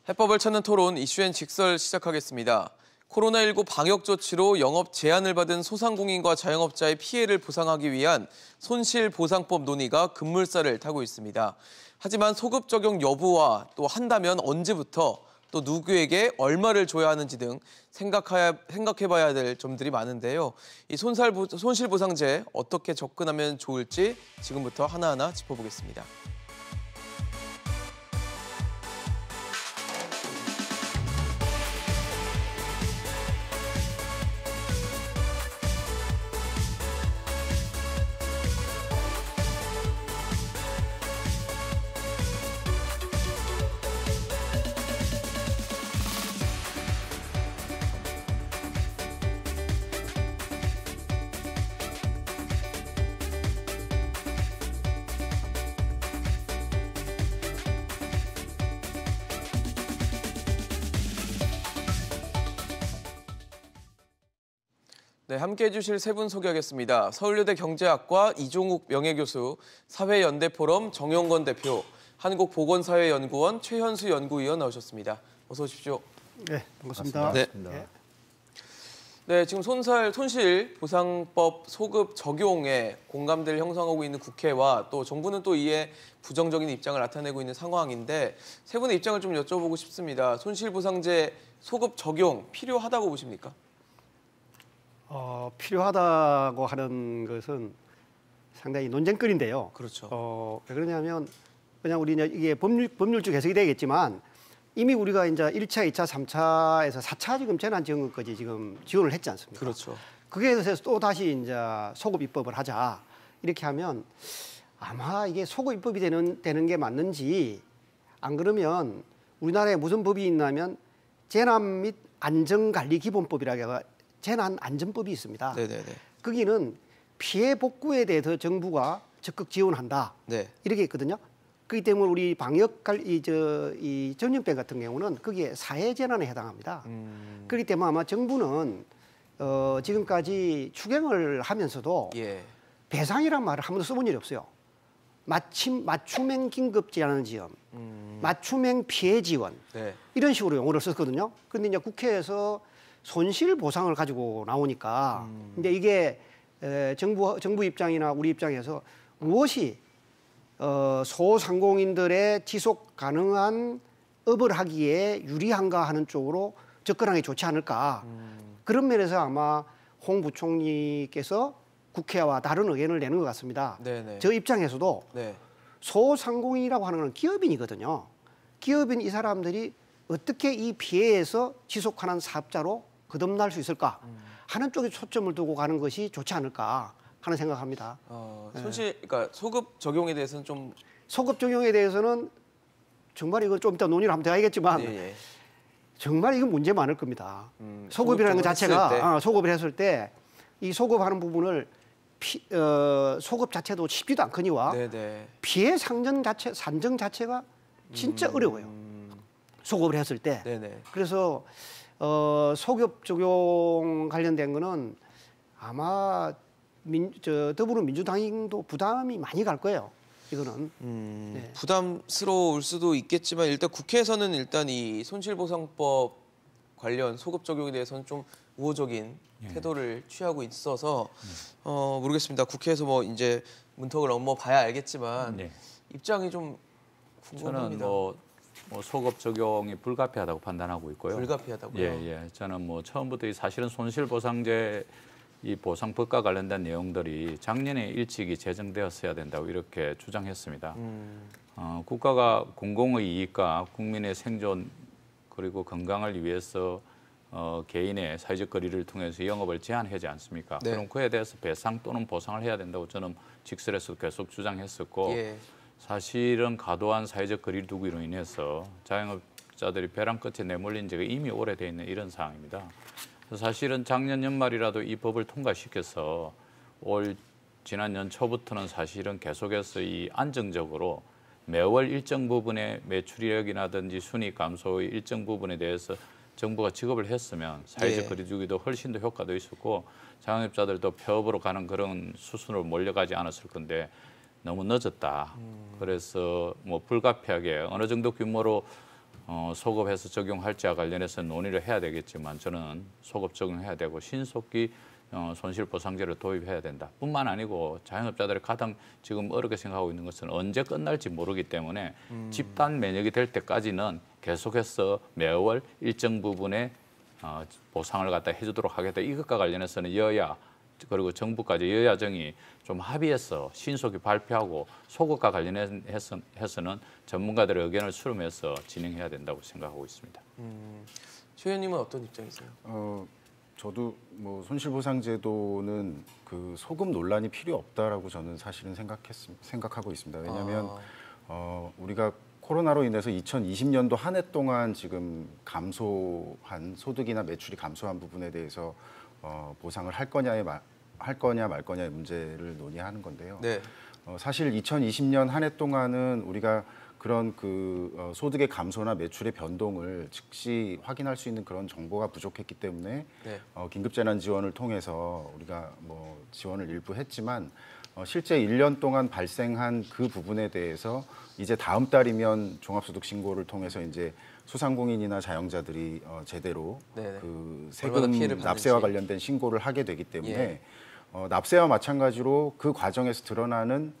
해법을 찾는 토론 이슈엔 직설 시작하겠습니다. 코로나19 방역 조치로 영업 제한을 받은 소상공인과 자영업자의 피해를 보상하기 위한 손실보상법 논의가 급물살을 타고 있습니다. 하지만 소급 적용 여부와 또 한다면 언제부터 또 누구에게 얼마를 줘야 하는지 등 생각해봐야 될 점들이 많은데요. 이 손실보상제 어떻게 접근하면 좋을지 지금부터 하나하나 짚어보겠습니다. 네, 함께해 주실 세 분 소개하겠습니다. 서울여대 경제학과 이종욱 명예교수, 사회연대포럼 정용건 대표, 한국보건사회연구원 최현수 연구위원 나오셨습니다. 어서 오십시오. 네, 반갑습니다. 네. 네, 지금 손실보상법 소급 적용에 공감대를 형성하고 있는 국회와 또 정부는 또 이에 부정적인 입장을 나타내고 있는 상황인데 세 분의 입장을 좀 여쭤보고 싶습니다. 손실보상제 소급 적용 필요하다고 보십니까? 필요하다고 하는 것은 상당히 논쟁거리인데요. 그렇죠. 왜 그러냐면 그냥 우리 이게 법률적 해석이 되겠지만 이미 우리가 이제 1차, 2차, 3차에서 4차 지금 재난지원금까지 지금 지원을 했지 않습니까? 그렇죠. 그게 대해서 또 다시 이제 소급 입법을 하자 이렇게 하면 아마 이게 소급 입법이 되는 게 맞는지 안 그러면 우리나라에 무슨 법이 있냐면 재난 및 안전관리기본법이라고 재난안전법이 있습니다. 네네네. 거기는 피해 복구에 대해서 정부가 적극 지원한다. 네. 이렇게 있거든요. 그렇기 때문에 우리 이 전염병 같은 경우는 거기에 사회재난에 해당합니다. 그렇기 때문에 아마 정부는 지금까지 추경을 하면서도 배상이란 말을 한 번도 써본 일이 없어요. 맞춤형 긴급재난 지원, 맞춤형 피해 지원 이런 식으로 용어를 썼거든요. 그런데 이제 국회에서 손실 보상을 가지고 나오니까 이제 이게 정부 입장이나 우리 입장에서 무엇이 소상공인들의 지속 가능한 업을 하기에 유리한가 하는 쪽으로 접근하는 게 좋지 않을까. 그런 면에서 아마 홍 부총리께서 국회와 다른 의견을 내는 것 같습니다. 네네. 저 입장에서도 소상공인이라고 하는 건 기업인이거든요. 기업인 이 사람들이 어떻게 이 피해에서 지속하는 사업자로 거듭날 수 있을까 하는 쪽에 초점을 두고 가는 것이 좋지 않을까 하는 생각합니다. 그러니까 소급 적용에 대해서는 좀 소급 적용에 대해서는 정말 이거 좀 이따 논의를 하면 되겠지만 정말 이건 문제 많을 겁니다. 소급이라는 것 자체가 소급을 했을 때 이 소급하는 부분을 소급 자체도 쉽지도 않거니와 피해 산정 자체가 진짜 어려워요. 소급을 했을 때. 그래서 소급 적용 관련된 거는 아마 더불어민주당도 부담이 많이 갈 거예요. 이거는 부담스러울 수도 있겠지만 일단 국회에서는 이 손실보상법 관련 소급 적용에 대해서는 좀 우호적인 태도를 취하고 있어서 모르겠습니다. 국회에서 뭐 이제 문턱을 넘어봐야 알겠지만 입장이 좀 궁금합니다. 저는 소급 적용이 불가피하다고 판단하고 있고요. 불가피하다고요? 저는 처음부터 사실은 손실보상제 이 보상법과 관련된 내용들이 작년에 일찍이 제정되었어야 된다고 이렇게 주장했습니다. 국가가 공공의 이익과 국민의 생존 그리고 건강을 위해서 개인의 사회적 거리를 통해서 영업을 제한하지 않습니까? 그럼 그에 대해서 배상 또는 보상을 해야 된다고 저는 직설에서 계속 주장했었고 사실은 과도한 사회적 거리를 두기로 인해서 자영업자들이 벼랑 끝에 내몰린 지가 이미 오래돼 있는 이런 상황입니다. 사실은 작년 연말이라도 이 법을 통과시켜서 지난 연초부터는 사실은 계속해서 이 안정적으로 매월 일정 부분의 매출액이라든지 순이익 감소의 일정 부분에 대해서 정부가 지급을 했으면 사회적 거리두기도 훨씬 더 효과도 있었고 자영업자들도 폐업으로 가는 그런 수순으로 몰려가지 않았을 건데 너무 늦었다. 그래서 뭐 불가피하게 어느 정도 규모로 소급해서 적용할지와 관련해서 논의를 해야 되겠지만 저는 소급 적용해야 되고 신속히 손실보상제를 도입해야 된다. 뿐만 아니고 자영업자들이 가장 지금 어렵게 생각하고 있는 것은 언제 끝날지 모르기 때문에 집단 면역이 될 때까지는 계속해서 매월 일정 부분의 보상을 갖다 해주도록 하겠다. 이것과 관련해서는 여야 그리고 정부까지 여야정이 좀 합의해서 신속히 발표하고 소급과 관련해서는 전문가들의 의견을 수렴해서 진행해야 된다고 생각하고 있습니다. 최 의원님은 어떤 입장이세요? 저도 뭐 손실보상제도는 그 소급 논란이 필요 없다라고 저는 사실은 생각하고 있습니다. 왜냐하면 우리가 코로나로 인해서 2020년도 한 해 동안 지금 감소한 소득이나 매출이 감소한 부분에 대해서 보상을 할 거냐 말 거냐의 문제를 논의하는 건데요. 네. 사실 2020년 한 해 동안은 우리가 그런 소득의 감소나 매출의 변동을 즉시 확인할 수 있는 그런 정보가 부족했기 때문에 네. 긴급재난 지원을 통해서 우리가 뭐 지원을 일부 했지만 실제 1년 동안 발생한 그 부분에 대해서 이제 다음 달이면 종합소득 신고를 통해서 이제 소상공인이나 자영자들이 제대로 네네. 그 얼마나 세금 피해를 납세와 받는지. 관련된 신고를 하게 되기 때문에 예. 납세와 마찬가지로 그 과정에서 드러나는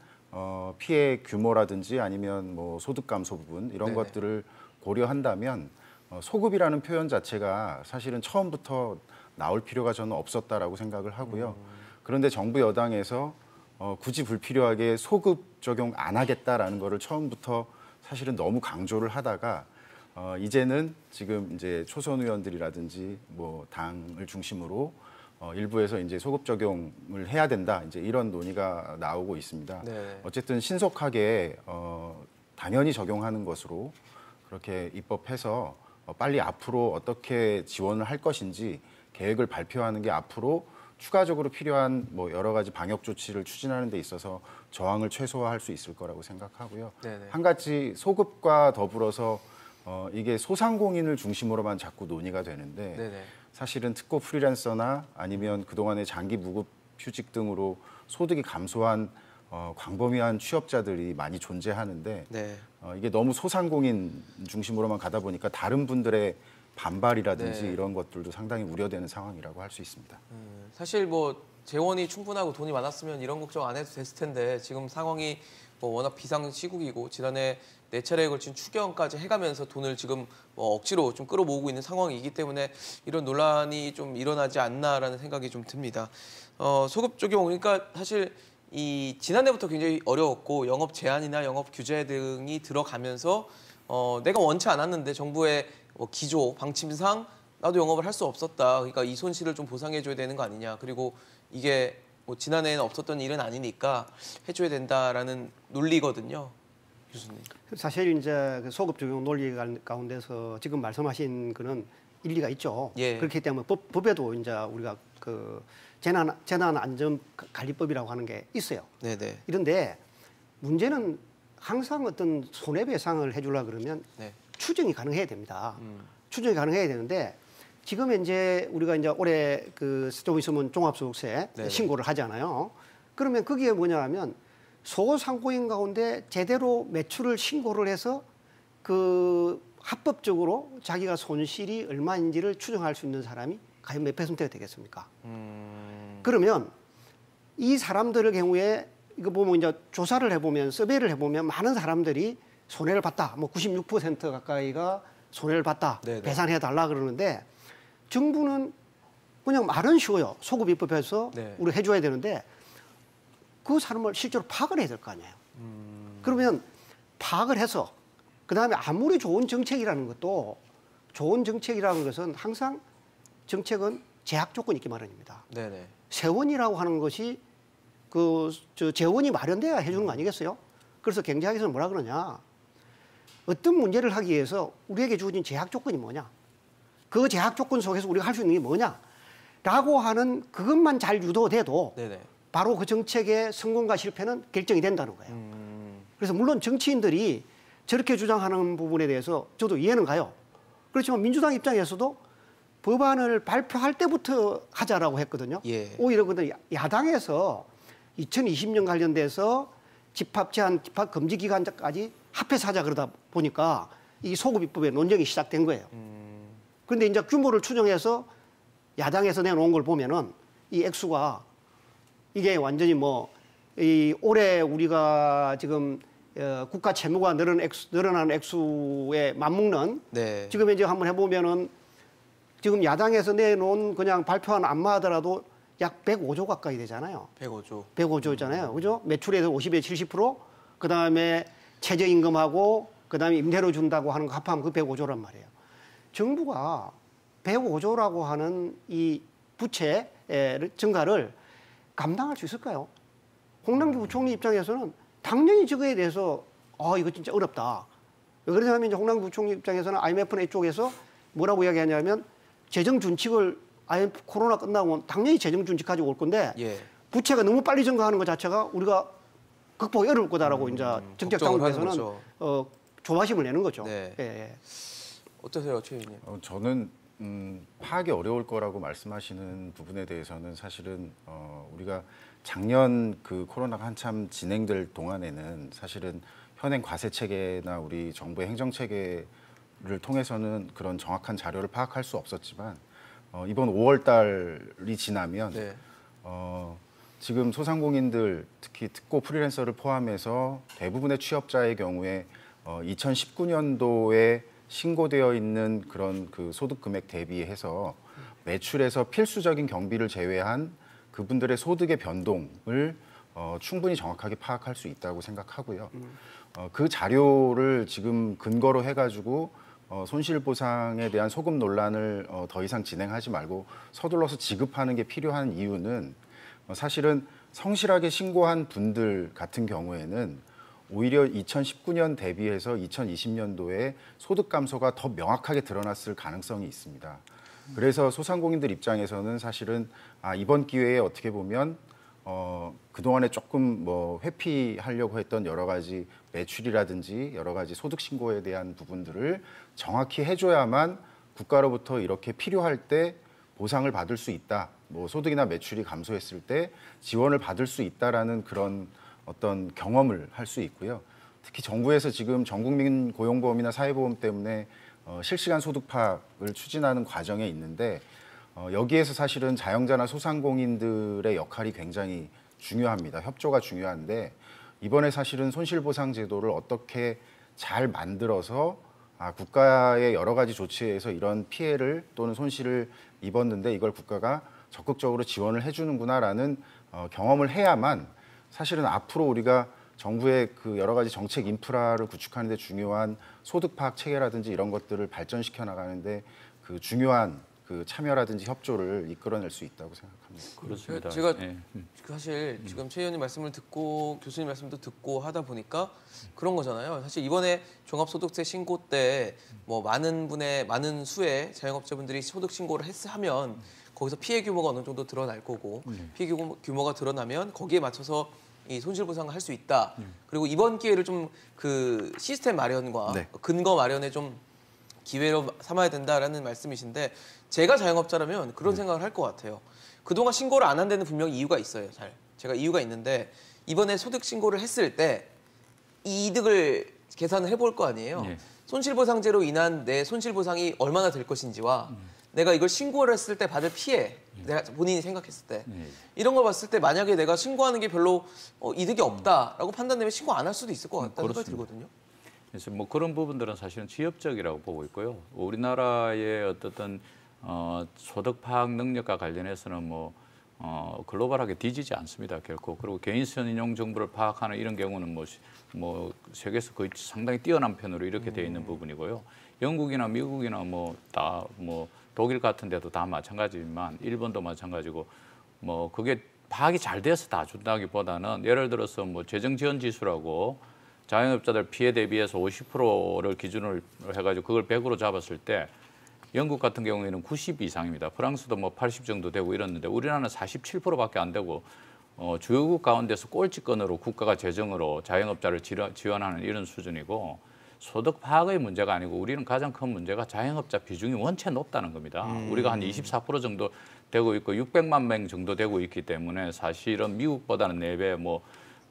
피해 규모라든지 아니면 뭐 소득 감소 부분 이런 네네. 것들을 고려한다면 소급이라는 표현 자체가 사실은 처음부터 나올 필요가 저는 없었다라고 생각을 하고요. 그런데 정부 여당에서 굳이 불필요하게 소급 적용 안 하겠다라는 거를 처음부터 사실은 너무 강조를 하다가 이제는 지금 이제 초선 의원들이라든지 뭐 당을 중심으로 일부에서 이제 소급 적용을 해야 된다 이제 이런 논의가 나오고 있습니다. 네. 어쨌든 신속하게 당연히 적용하는 것으로 그렇게 입법해서 빨리 앞으로 어떻게 지원을 할 것인지 계획을 발표하는 게 앞으로 추가적으로 필요한 뭐 여러 가지 방역 조치를 추진하는 데 있어서 저항을 최소화할 수 있을 거라고 생각하고요. 네네. 한 가지 소급과 더불어서 이게 소상공인을 중심으로만 자꾸 논의가 되는데 네네. 사실은 특고 프리랜서나 아니면 그동안의 장기 무급 휴직 등으로 소득이 감소한 광범위한 취업자들이 많이 존재하는데 네. 이게 너무 소상공인 중심으로만 가다 보니까 다른 분들의 반발이라든지 네. 이런 것들도 상당히 우려되는 상황이라고 할 수 있습니다. 사실 뭐 재원이 충분하고 돈이 많았으면 이런 걱정 안 해도 됐을 텐데 지금 상황이 뭐 워낙 비상 시국이고 지난해 4차례에 걸친 추경까지 해가면서 돈을 지금 뭐 억지로 좀 끌어모으고 있는 상황이기 때문에 이런 논란이 좀 일어나지 않나라는 생각이 좀 듭니다. 소급 적용 그러니까 사실 이 지난해부터 굉장히 어려웠고 영업 제한이나 영업 규제 등이 들어가면서 내가 원치 않았는데 정부의 뭐 기조 방침상 나도 영업을 할 수 없었다. 그러니까 이 손실을 좀 보상해줘야 되는 거 아니냐. 그리고 이게 뭐 지난해에는 없었던 일은 아니니까 해줘야 된다라는 논리거든요, 교수님. 사실 이제 그 소급 적용 논리 가운데서 지금 말씀하신 거는 일리가 있죠. 예. 그렇기 때문에 법에도 이제 우리가 그 재난안전관리법이라고 하는 게 있어요. 네네. 이런데 문제는 항상 어떤 손해배상을 해주려 그러면 네. 추정이 가능해야 됩니다. 추정이 가능해야 되는데 지금 이제 우리가 이제 올해 그 좀 있으면 종합소득세 네네. 신고를 하잖아요. 그러면 거기에 뭐냐 하면 소상공인 가운데 제대로 매출을 신고를 해서 그 합법적으로 자기가 손실이 얼마인지를 추정할 수 있는 사람이 과연 몇 퍼센트가 되겠습니까? 그러면 이 사람들의 경우에 이거 보면 이제 조사를 해보면 서베이를 해보면 많은 사람들이 손해를 봤다. 뭐 96% 가까이가 손해를 봤다. 네네. 배상해 달라 그러는데 정부는 그냥 말은 쉬워요. 소급 입법해서 네. 우리 해줘야 되는데 그 사람을 실제로 파악을 해야 될 거 아니에요. 그러면 파악을 해서 그다음에 아무리 좋은 정책이라는 것도 좋은 정책이라는 것은 항상 정책은 제약 조건이 있기 마련입니다. 네네. 세원이라고 하는 것이 저 재원이 마련돼야 해주는 거 아니겠어요? 그래서 경제학에서는 뭐라 그러냐? 어떤 문제를 하기 위해서 우리에게 주어진 제약 조건이 뭐냐? 그 제약 조건 속에서 우리가 할 수 있는 게 뭐냐? 라고 하는 그것만 잘 유도돼도 네네. 바로 그 정책의 성공과 실패는 결정이 된다는 거예요. 그래서 물론 정치인들이 저렇게 주장하는 부분에 대해서 저도 이해는 가요. 그렇지만 민주당 입장에서도 법안을 발표할 때부터 하자라고 했거든요. 예. 오히려 근데 야당에서 2020년 관련돼서 집합 제한, 집합 금지 기간까지 합해서 하자 그러다 보니까 이 소급 입법의 논쟁이 시작된 거예요. 그런데 이제 규모를 추정해서 야당에서 내놓은 걸 보면은 이 액수가 이게 완전히 이 올해 우리가 지금 국가 채무가 늘어나는 액수에 맞먹는 네. 지금 이제 한번 해보면은 지금 야당에서 내놓은 그냥 발표한 안마 하더라도 약 105조 가까이 되잖아요. 105조. 105조잖아요. 그죠? 매출에서 50에 70%, 그 다음에 최저임금하고, 그 다음에 임대료 준다고 하는 거 합하면 그 105조란 말이에요. 정부가 105조라고 하는 이 부채 증가를 감당할 수 있을까요? 홍남기 부총리 입장에서는 당연히 저거에 대해서 이거 진짜 어렵다. 왜 그러냐면 이제 홍남기 부총리 입장에서는 IMF 쪽에서 뭐라고 이야기하냐면 재정 준칙을 IMF 코로나 끝나고 당연히 재정 준칙 가지고 올 건데 예. 부채가 너무 빨리 증가하는 것 자체가 우리가 극복이 어려울 거다라고 이제 정책 당국에서는 조바심을 내는 거죠. 네. 예. 어떠세요, 최 의원님? 저는 파악이 어려울 거라고 말씀하시는 부분에 대해서는 사실은 우리가 작년 그 코로나가 한참 진행될 동안에는 사실은 현행 과세 체계나 우리 정부의 행정 체계를 통해서는 그런 정확한 자료를 파악할 수 없었지만 이번 5월 달이 지나면 네. 지금 소상공인들 특히 특고 프리랜서를 포함해서 대부분의 취업자의 경우에 2019년도에 신고되어 있는 그런 그 소득 금액 대비해서 매출에서 필수적인 경비를 제외한 그분들의 소득의 변동을 충분히 정확하게 파악할 수 있다고 생각하고요. 그 자료를 지금 근거로 해가지고 손실보상에 대한 소급 논란을 더 이상 진행하지 말고 서둘러서 지급하는 게 필요한 이유는 사실은 성실하게 신고한 분들 같은 경우에는 오히려 2019년 대비해서 2020년도에 소득 감소가 더 명확하게 드러났을 가능성이 있습니다. 그래서 소상공인들 입장에서는 사실은 이번 기회에 어떻게 보면 그동안에 조금 회피하려고 했던 여러 가지 매출이라든지 여러 가지 소득 신고에 대한 부분들을 정확히 해줘야만 국가로부터 이렇게 필요할 때 보상을 받을 수 있다. 소득이나 매출이 감소했을 때 지원을 받을 수 있다라는 그런 어떤 경험을 할 수 있고요. 특히 정부에서 지금 전국민 고용보험이나 사회보험 때문에 실시간 소득 파악을 추진하는 과정에 있는데 여기에서 사실은 자영자나 소상공인들의 역할이 굉장히 중요합니다. 협조가 중요한데 이번에 사실은 손실보상 제도를 어떻게 잘 만들어서 국가의 여러 가지 조치에 의해서 이런 피해를 또는 손실을 입었는데 이걸 국가가 적극적으로 지원을 해주는구나라는 경험을 해야만 사실은 앞으로 우리가 정부의 그 여러 가지 정책 인프라를 구축하는 데 중요한 소득 파악 체계라든지 이런 것들을 발전시켜 나가는데 그 중요한 그 참여라든지 협조를 이끌어낼 수 있다고 생각합니다. 그렇습니다. 제가 예. 사실 지금 최 의원님 말씀을 듣고 교수님 말씀도 듣고 하다 보니까 그런 거잖아요. 사실 이번에 종합소득세 신고 때 많은 수의 자영업자분들이 소득 신고를 하면 거기서 피해 규모가 어느 정도 드러날 거고 피해 규모가 드러나면 거기에 맞춰서 이 손실보상을 할 수 있다. 그리고 이번 기회를 좀 그 시스템 마련과 네. 근거 마련에 좀 기회로 삼아야 된다라는 말씀이신데 제가 자영업자라면 그런 생각을 할 것 같아요. 그동안 신고를 안 한 데는 분명히 이유가 있어요. 제가 이유가 있는데 이번에 소득 신고를 했을 때 이득을 계산을 해볼 거 아니에요. 예. 손실보상제로 인한 내 손실보상이 얼마나 될 것인지와 내가 이걸 신고를 했을 때 받을 피해, 내가 본인이 생각했을 때 이런 걸 봤을 때 만약에 내가 신고하는 게 별로 이득이 없다라고 판단되면 신고 안 할 수도 있을 것 같다는 생각이 들거든요. 그래서 그런 부분들은 사실은 지엽적이라고 보고 있고요. 우리나라의 어떤 소득 파악 능력과 관련해서는 글로벌하게 뒤지지 않습니다, 결코. 그리고 개인 선인용 정보를 파악하는 이런 경우는 세계에서 거의 상당히 뛰어난 편으로 이렇게 되어 있는 부분이고요. 영국이나 미국이나 독일 같은 데도 다 마찬가지지만 일본도 마찬가지고 그게 파악이 잘 돼서 다 준다기보다는 예를 들어서 재정 지원 지수라고 자영업자들 피해 대비해서 50%를 기준으로 해가지고 그걸 100으로 잡았을 때 영국 같은 경우에는 90 이상입니다. 프랑스도 80 정도 되고 이랬는데 우리나라는 47%밖에 안 되고 주요국 가운데서 꼴찌권으로 국가가 재정으로 자영업자를 지원하는 이런 수준이고 소득 파악의 문제가 아니고 우리는 가장 큰 문제가 자영업자 비중이 원체 높다는 겁니다. 우리가 한 24% 정도 되고 있고 600만 명 정도 되고 있기 때문에 사실은 미국보다는 4배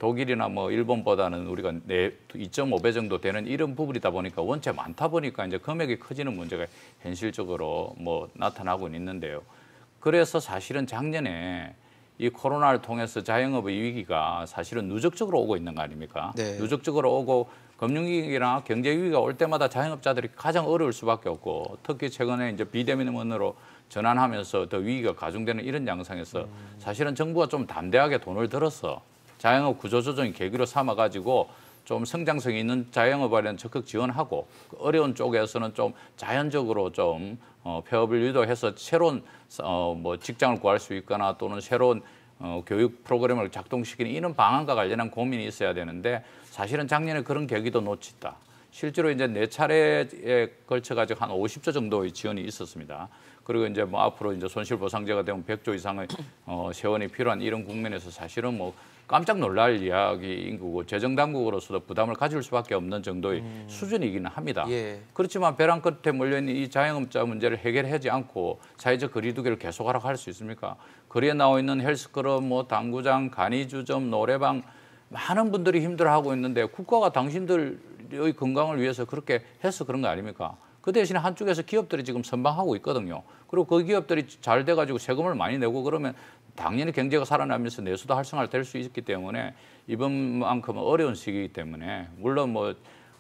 독일이나 뭐 일본보다는 우리가 2.5배 정도 되는 이런 부분이다 보니까 원체 많다 보니까 이제 금액이 커지는 문제가 현실적으로 뭐 나타나고 있는데요. 그래서 사실은 작년에 이 코로나를 통해서 자영업의 위기가 사실은 누적적으로 오고 있는 거 아닙니까? 네. 누적적으로 오고 금융위기나 경제위기가 올 때마다 자영업자들이 가장 어려울 수밖에 없고 특히 최근에 이제 비대면으로 전환하면서 더 위기가 가중되는 이런 양상에서 사실은 정부가 좀 담대하게 돈을 들어서 자영업 구조조정의 계기로 삼아가지고 좀 성장성이 있는 자영업 관련 적극 지원하고 어려운 쪽에서는 좀 자연적으로 좀 폐업을 유도해서 새로운 뭐 직장을 구할 수 있거나 또는 새로운 교육 프로그램을 작동시키는 이런 방안과 관련한 고민이 있어야 되는데 사실은 작년에 그런 계기도 놓쳤다. 실제로 이제 4차례에 걸쳐 가지고 한 50조 정도의 지원이 있었습니다. 그리고 이제 뭐 앞으로 이제 손실보상제가 되면 100조 이상의 세원이 필요한 이런 국면에서 사실은 뭐 깜짝 놀랄 이야기인 거고 재정당국으로서도 부담을 가질 수밖에 없는 정도의 수준이기는 합니다. 예. 그렇지만 벼랑 끝에 몰려있는 이 자영업자 문제를 해결하지 않고 사회적 거리두기를 계속하라고 할 수 있습니까? 거리에 나와 있는 헬스클럽, 뭐 당구장, 간이주점, 노래방 많은 분들이 힘들어하고 있는데 국가가 당신들의 건강을 위해서 그렇게 해서 그런 거 아닙니까? 그 대신에 한쪽에서 기업들이 지금 선방하고 있거든요. 그리고 그 기업들이 잘 돼가지고 세금을 많이 내고 그러면 당연히 경제가 살아나면서 내수도 활성화될 수 있기 때문에 이번만큼은 어려운 시기이기 때문에 물론 뭐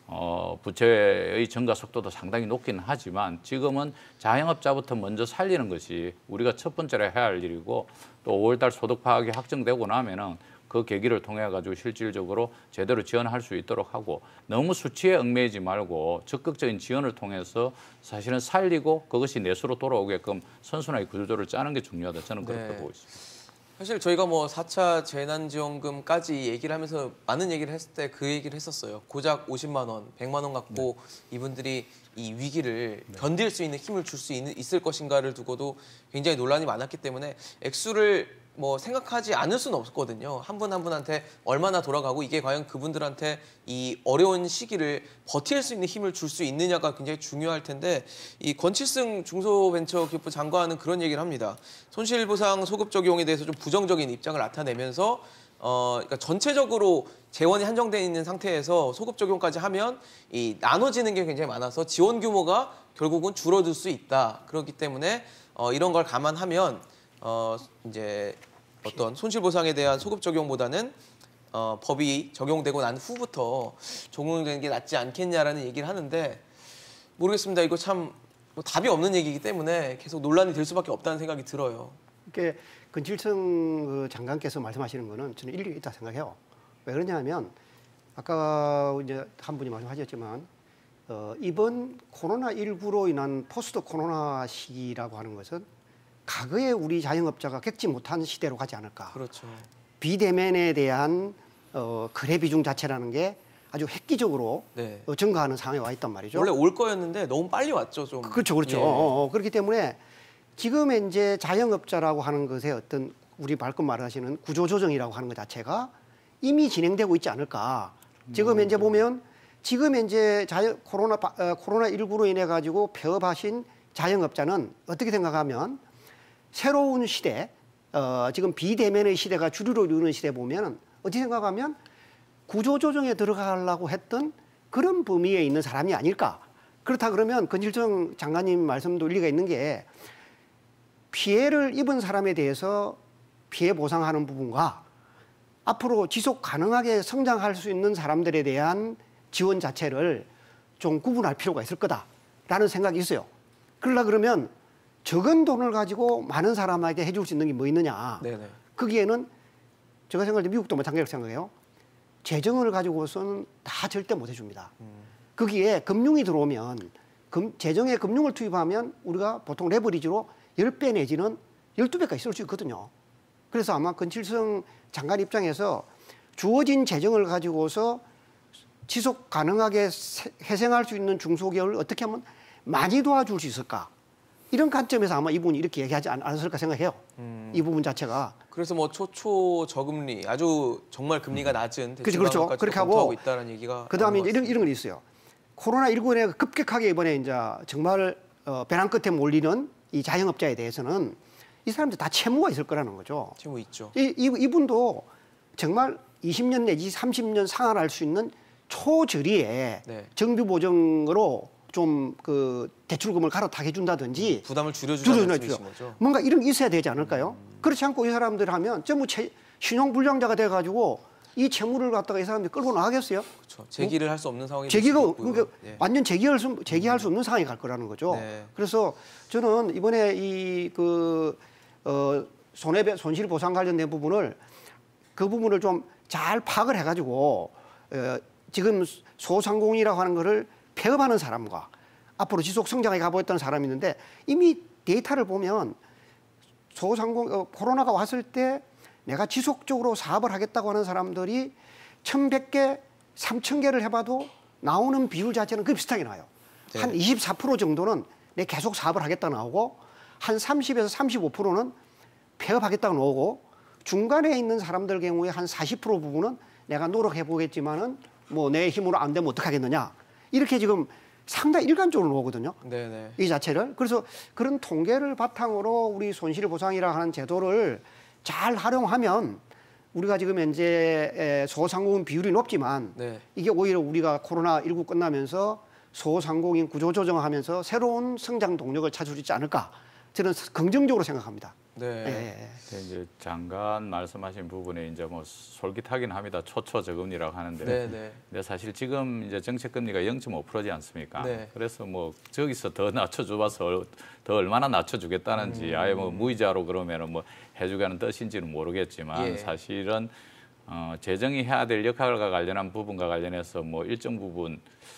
부채의 증가 속도도 상당히 높기는 하지만 지금은 자영업자부터 먼저 살리는 것이 우리가 첫 번째로 해야 할 일이고 또 5월달 소득 파악이 확정되고 나면은 그 계기를 통해 가지고 실질적으로 제대로 지원할 수 있도록 하고 너무 수치에 얽매이지 말고 적극적인 지원을 통해서 사실은 살리고 그것이 내수로 돌아오게끔 선순환의 구조를 짜는 게 중요하다. 저는 그렇게 네. 보고 있습니다. 사실 저희가 뭐 4차 재난지원금까지 얘기를 하면서 많은 얘기를 했을 때 그 얘기를 했었어요. 고작 50만 원, 100만 원 갖고 이분들이 이 위기를 견딜 수 있는 힘을 줄 수 있을 것인가를 두고도 굉장히 논란이 많았기 때문에 액수를 뭐 생각하지 않을 수는 없거든요. 한 분 한 분한테 얼마나 돌아가고 이게 과연 그분들한테 이 어려운 시기를 버틸 수 있는 힘을 줄 수 있느냐가 굉장히 중요할 텐데 이 권칠승 중소벤처기업부 장관은 그런 얘기를 합니다. 손실보상 소급 적용에 대해서 좀 부정적인 입장을 나타내면서 그러니까 전체적으로 재원이 한정돼 있는 상태에서 소급 적용까지 하면 이 나눠지는 게 굉장히 많아서 지원 규모가 결국은 줄어들 수 있다. 그렇기 때문에 이런 걸 감안하면 이제 어떤 손실보상에 대한 소급 적용보다는 법이 적용되고 난 후부터 적용되는 게 낫지 않겠냐라는 얘기를 하는데 모르겠습니다. 이거 참 뭐 답이 없는 얘기이기 때문에 계속 논란이 될 수밖에 없다는 생각이 들어요. 이렇게 권칠성 장관께서 말씀하시는 거는 저는 일리가 있다 생각해요. 왜 그러냐면 아까 이제 한 분이 말씀하셨지만 이번 코로나19로 인한 포스트 코로나 시기라고 하는 것은 과거에 우리 자영업자가 겪지 못한 시대로 가지 않을까. 그렇죠. 비대면에 대한 거래 비중 자체라는 게 아주 획기적으로 네. 증가하는 상황에 와 있단 말이죠. 원래 올 거였는데 너무 빨리 왔죠, 좀. 그렇죠, 그렇죠. 예. 그렇기 때문에 지금 이제 자영업자라고 하는 것에 어떤 우리 발금 말하시는 구조조정이라고 하는 것 자체가 이미 진행되고 있지 않을까. 지금 현재 보면 지금 현재 코로나19로 인해 가지고 폐업하신 자영업자는 어떻게 생각하면 새로운 시대, 지금 비대면의 시대가 주류로 이루는 시대 보면 어떻게 생각하면 구조조정에 들어가려고 했던 그런 범위에 있는 사람이 아닐까. 그렇다 그러면 권칠성 장관님 말씀도 일리가 있는 게 피해를 입은 사람에 대해서 피해 보상하는 부분과 앞으로 지속 가능하게 성장할 수 있는 사람들에 대한 지원 자체를 좀 구분할 필요가 있을 거다라는 생각이 있어요. 그러려 그러면 적은 돈을 가지고 많은 사람에게 해줄 수 있는 게 뭐 있느냐. 네네. 거기에는 제가 생각할 때 미국도 마찬가지로 생각해요. 재정을 가지고서는 다 절대 못 해줍니다. 거기에 금융이 들어오면 재정에 금융을 투입하면 우리가 보통 레버리지로 10배 내지는 12배까지 쓸 수 있거든요. 그래서 아마 권칠성 장관 입장에서 주어진 재정을 가지고서 지속 가능하게 회생할 수 있는 중소기업을 어떻게 하면 많이 도와줄 수 있을까? 이런 관점에서 아마 이분이 이렇게 얘기하지 않았을까 생각해요. 이 부분 자체가. 그래서 뭐 초초 저금리 아주 정말 금리가 낮은 그렇죠. 그렇게 하고 있다는 얘기가 그다음에 나온 것 이런 건 있어요. 코로나19에 급격하게 이번에 이제 정말 벼랑 끝에 몰리는 이 자영업자에 대해서는 이 사람들 다 채무가 있을 거라는 거죠. 채무 있죠. 이분도 정말 20년 내지 30년 상환할 수 있는 초저리에 네. 정비 보증으로 좀 그 대출금을 갈아타게 해준다든지 부담을 줄여주자는 줄여주죠. 말씀이신 거죠? 뭔가 이런 게 있어야 되지 않을까요? 그렇지 않고 이 사람들 하면 전부 신용불량자가 돼가지고 이 채무를 갖다가 이 사람들이 끌고 나가겠어요? 그렇죠. 제기를 할 수 없는 상황이 제기가 될 수도 있고요. 그러니까 예. 완전 제기할 수 없는 상황이 갈 거라는 거죠. 네. 그래서 저는 이번에 이 그 손실 보상 관련된 부분을 그 부분을 좀 잘 파악을 해가지고 지금 소상공인이라고 하는 거를 폐업하는 사람과 앞으로 지속 성장에 가보겠다는 사람이 있는데 이미 데이터를 보면 코로나가 왔을 때 내가 지속적으로 사업을 하겠다고 하는 사람들이 1,100개, 3,000개를 해봐도 나오는 비율 자체는 그 비슷하게 나와요. 네. 한 24% 정도는 내 계속 사업을 하겠다 나오고 한 30에서 35%는 폐업하겠다고 나오고 중간에 있는 사람들 경우에 한 40% 부분은 내가 노력해 보겠지만은 뭐 내 힘으로 안 되면 어떡하겠느냐 이렇게 지금 상당히 일관적으로 나오거든요. 네네. 이 자체를. 그래서 그런 통계를 바탕으로 우리 손실보상이라 하는 제도를 잘 활용하면 우리가 지금 현재 소상공인 비율이 높지만 네. 이게 오히려 우리가 코로나19 끝나면서 소상공인 구조조정하면서 새로운 성장 동력을 찾을 수 있지 않을까 저는 긍정적으로 생각합니다. 네. 예. 이제 잠깐 말씀하신 부분에 이제 뭐 솔깃하긴 합니다. 초저금리라고 하는데. 네네. 근데 사실 지금 이제 정책 금리가 0.5%지 않습니까? 네. 그래서 뭐 저기서 더 낮춰줘봐서 더 얼마나 낮춰주겠다는지 아예 뭐 무이자로 그러면은 뭐 해주가는 뜻인지는 모르겠지만 예. 사실은 재정이 해야 될 역할과 관련한 부분과 관련해서 뭐 일정 부분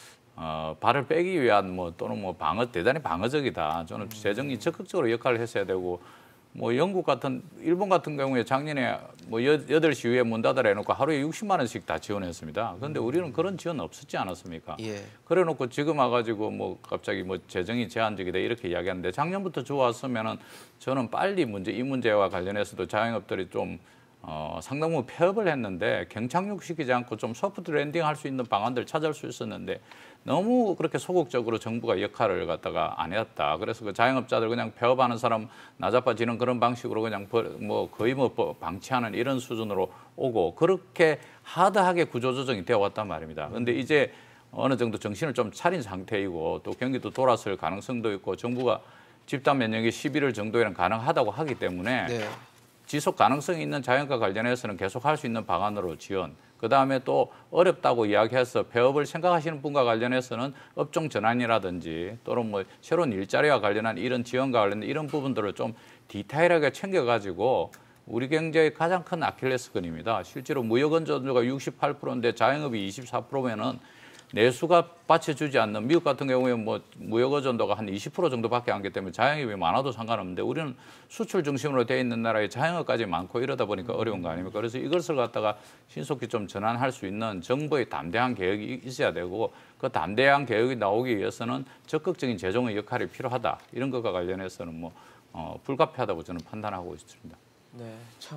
발을 빼기 위한 뭐 또는 뭐 대단히 방어적이다. 저는 재정이 적극적으로 역할을 했어야 되고 뭐 영국 같은 일본 같은 경우에 작년에 뭐 8시 이후에 문 닫으라 해놓고 하루에 60만 원씩 다 지원했습니다. 그런데 우리는 그런 지원 없었지 않았습니까? 예. 그래 놓고 지금 와가지고 뭐 갑자기 뭐 재정이 제한적이다 이렇게 이야기하는데 작년부터 좋았으면은 저는 빨리 이 문제와 관련해서도 자영업들이 좀 상당 부분 폐업을 했는데 경착륙시키지 않고 좀 소프트 랜딩 할 수 있는 방안들을 찾을 수 있었는데 너무 그렇게 소극적으로 정부가 역할을 갖다가 안 했다. 그래서 그 자영업자들 그냥 폐업하는 사람 나자빠지는 그런 방식으로 그냥 뭐 거의 뭐 방치하는 이런 수준으로 오고 그렇게 하드하게 구조조정이 되어 왔단 말입니다. 그런데 이제 어느 정도 정신을 좀 차린 상태이고 또 경기도 돌아설 가능성도 있고 정부가 집단 면역이 11월 정도에는 가능하다고 하기 때문에 네. 지속 가능성이 있는 자영업과 관련해서는 계속 할 수 있는 방안으로 지원. 그다음에 또 어렵다고 이야기해서 폐업을 생각하시는 분과 관련해서는 업종 전환이라든지 또는 뭐 새로운 일자리와 관련한 이런 지원과 관련된 이런 부분들을 좀 디테일하게 챙겨가지고 우리 경제의 가장 큰 아킬레스건입니다. 실제로 무역 원조가 68%인데 자영업이 24%면은 내수가 받쳐주지 않는 미국 같은 경우에 뭐 무역 의존도가 한 20% 정도밖에 안 되기 때문에 자영업이 많아도 상관없는데 우리는 수출 중심으로 되어 있는 나라에 자영업까지 많고 이러다 보니까 어려운 거 아닙니까? 그래서 이것을 갖다가 신속히 좀 전환할 수 있는 정부의 담대한 계획이 있어야 되고 그 담대한 계획이 나오기 위해서는 적극적인 재정의 역할이 필요하다. 이런 것과 관련해서는 뭐 불가피하다고 저는 판단하고 있습니다. 네. 참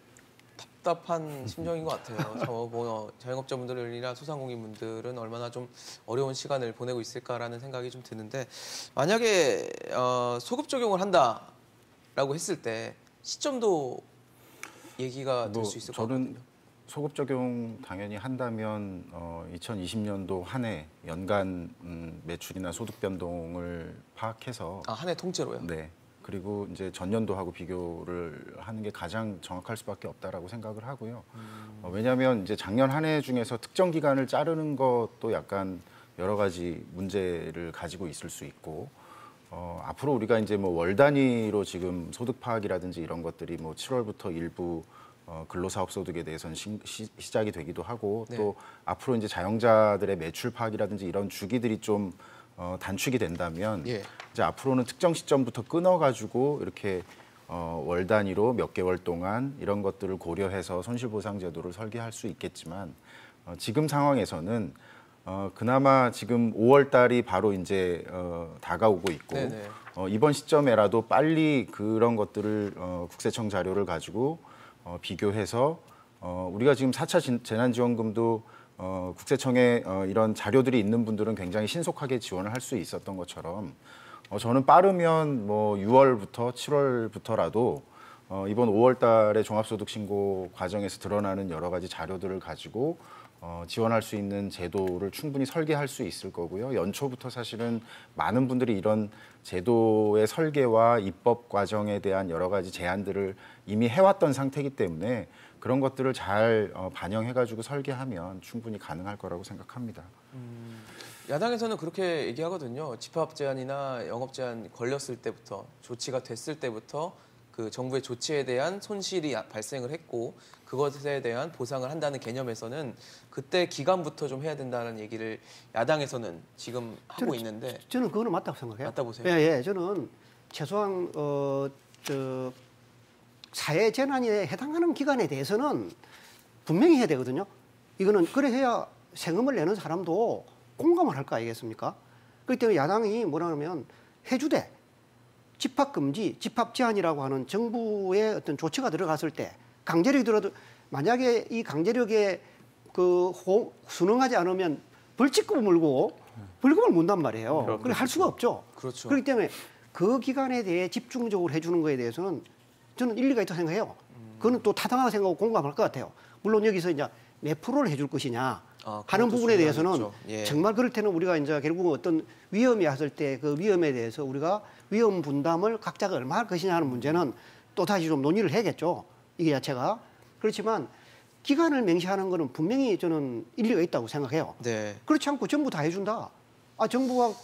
답답한 심정인 것 같아요. 뭐 자영업자분들이나 소상공인분들은 얼마나 좀 어려운 시간을 보내고 있을까라는 생각이 좀 드는데 만약에 소급 적용을 한다라고 했을 때 시점도 얘기가 될 수 있을 것 같거든요. 저는 소급 적용 당연히 한다면 2020년도 한 해 연간 매출이나 소득 변동을 파악해서 한 해 통째로요? 네. 그리고 이제 전년도하고 비교를 하는 게 가장 정확할 수밖에 없다라고 생각을 하고요. 왜냐하면 이제 작년 한 해 중에서 특정 기간을 자르는 것도 약간 여러 가지 문제를 가지고 있을 수 있고 앞으로 우리가 이제 뭐 월 단위로 지금 소득 파악이라든지 이런 것들이 뭐 7월부터 일부 근로사업 소득에 대해서는 시작이 되기도 하고 네. 또 앞으로 이제 자영자들의 매출 파악이라든지 이런 주기들이 좀 단축이 된다면 예. 이제 앞으로는 특정 시점부터 끊어가지고 이렇게 월 단위로 몇 개월 동안 이런 것들을 고려해서 손실보상제도를 설계할 수 있겠지만 지금 상황에서는 그나마 지금 5월 달이 바로 이제 다가오고 있고 네네. 이번 시점에라도 빨리 그런 것들을 국세청 자료를 가지고 비교해서 우리가 지금 4차 재난지원금도 국세청에 이런 자료들이 있는 분들은 굉장히 신속하게 지원을 할 수 있었던 것처럼 저는 빠르면 뭐 6월부터 7월부터라도 이번 5월 달에 종합소득 신고 과정에서 드러나는 여러 가지 자료들을 가지고 지원할 수 있는 제도를 충분히 설계할 수 있을 거고요. 연초부터 사실은 많은 분들이 이런 제도의 설계와 입법 과정에 대한 여러 가지 제안들을 이미 해왔던 상태이기 때문에 그런 것들을 잘 반영해가지고 설계하면 충분히 가능할 거라고 생각합니다. 야당에서는 그렇게 얘기하거든요. 집합 제한이나 영업 제한 걸렸을 때부터 조치가 됐을 때부터 그 정부의 조치에 대한 손실이 발생을 했고 그것에 대한 보상을 한다는 개념에서는 그때 기간부터 좀 해야 된다는 얘기를 야당에서는 지금 하고 있는데 저는 그거는 맞다고 생각해요. 맞다 보세요? 예, 저는 최소한 사회 재난에 해당하는 기간에 대해서는 분명히 해야 되거든요. 이거는 그래 해야 세금을 내는 사람도 공감을 할 거 아니겠습니까? 그렇기 때문에 야당이 뭐라면 해주되 집합 금지, 집합 제한이라고 하는 정부의 어떤 조치가 들어갔을 때 강제력이 들어도 만약에 이 강제력에 순응하지 않으면 벌칙금을 물고 벌금을 문단 말이에요. 그래 할 수가 없죠. 그렇죠. 그렇기 때문에 그 기간에 대해 집중적으로 해주는 거에 대해서는 저는 일리가 있다고 생각해요. 그거는 또 타당하다고 생각하고 공감할 것 같아요. 물론 여기서 이제 몇 프로를 해줄 것이냐 하는 부분에 대해서는 예. 정말 그럴 때는 우리가 이제 결국은 어떤 위험이 왔을 때 그 위험에 대해서 우리가 위험 분담을 각자가 얼마 할 것이냐 하는 문제는 또 다시 좀 논의를 해야겠죠. 이게 자체가. 그렇지만 기간을 맹시하는 거는 분명히 저는 일리가 있다고 생각해요. 네. 그렇지 않고 전부 다 해준다. 정부가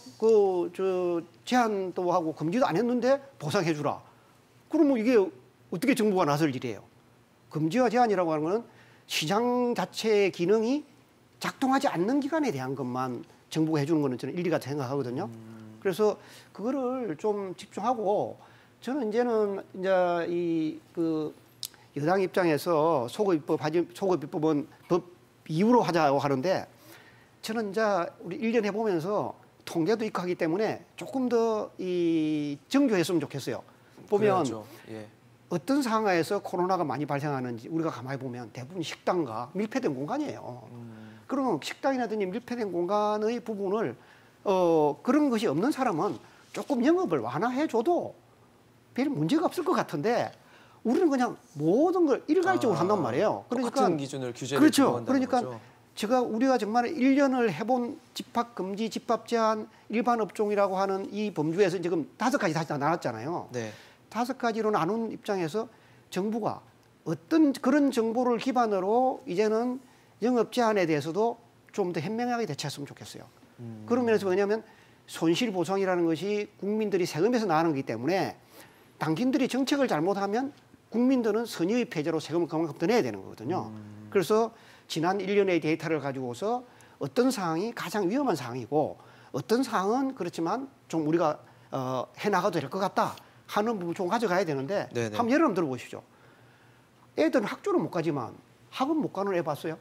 제한도 하고 금지도 안 했는데 보상해 주라. 그러면 이게 어떻게 정부가 나설 일이에요. 금지와 제한이라고 하는 거는 시장 자체의 기능이 작동하지 않는 기간에 대한 것만 정부가 해주는 거는 저는 일리가 생각하거든요. 그래서 그거를 좀 집중하고 저는 이제는 이제 여당 입장에서 소급입법은 법 이후로 하자고 하는데 저는 이제 우리 1년 해보면서 통계도 있고 하기 때문에 조금 더 정교했으면 좋겠어요. 보면 예. 어떤 상황에서 코로나가 많이 발생하는지 우리가 가만히 보면 대부분 식당과 밀폐된 공간이에요. 그러면 식당이라든지 밀폐된 공간의 부분을 그런 것이 없는 사람은 조금 영업을 완화해줘도 별 문제가 없을 것 같은데 우리는 그냥 모든 걸 일괄적으로 한단 말이에요. 그러니까 똑같은 기준을 규제를 그렇죠. 적용한다는 그러니까 거죠. 우리가 정말 1년을 해본 집합 금지, 집합 제한, 일반 업종이라고 하는 이 범주에서 지금 5가지 다시 다 나눴잖아요. 네. 5가지로 나눈 입장에서 정부가 어떤 그런 정보를 기반으로 이제는 영업 제한에 대해서도 좀 더 현명하게 대처했으면 좋겠어요. 그런 면에서 뭐냐면 손실 보상이라는 것이 국민들이 세금에서 나가는 거기 때문에 당신들이 정책을 잘못하면 국민들은 선의의 패자로 세금을 그만큼 더 내야 되는 거거든요. 그래서 지난 1년의 데이터를 가지고서 어떤 상황이 가장 위험한 상황이고 어떤 상황은 그렇지만 좀 우리가 해나가도 될 것 같다 하는 부분 좀 가져가야 되는데 네네. 한번 예를 한번 들어보시죠. 애들은 학교는 못 가지만 학원 못 가는 애 봤어요?